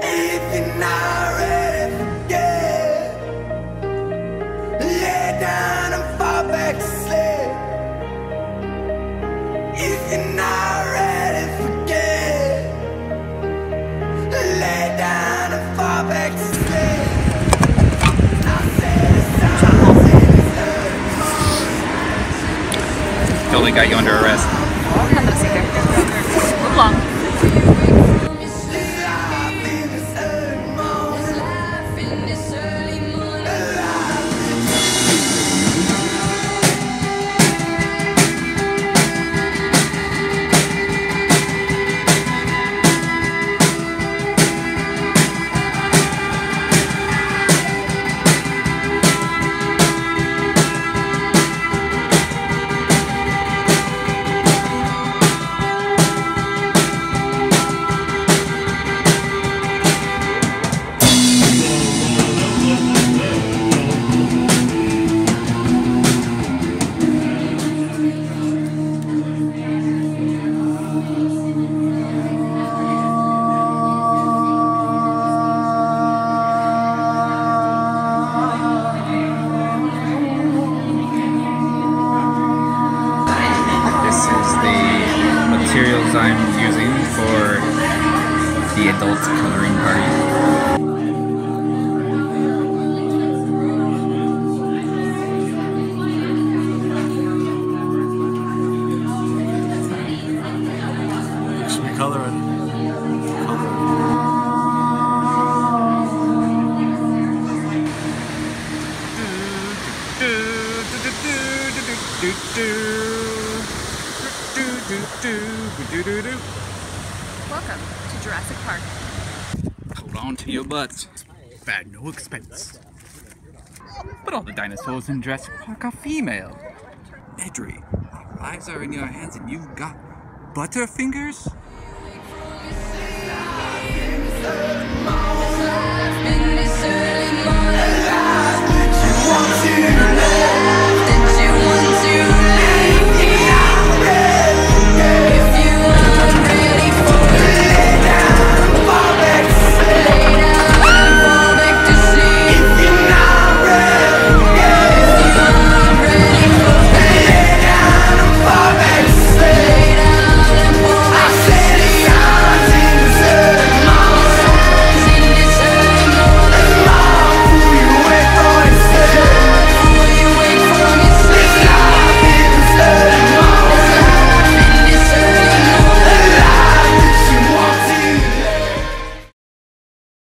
If you're not ready, forget. Lay down and fall back to sleep. If you're not ready, forget. Lay down and fall back to sleep. Totally got you under arrest. I'm gonna sit there. Move along. Materials I'm using for the adult coloring party. Should we color it? Welcome to Jurassic Park. Hold on to your butts. At no expense. But all the dinosaurs in Jurassic Park are female. Edry, our lives are in your hands and you've got butterfingers?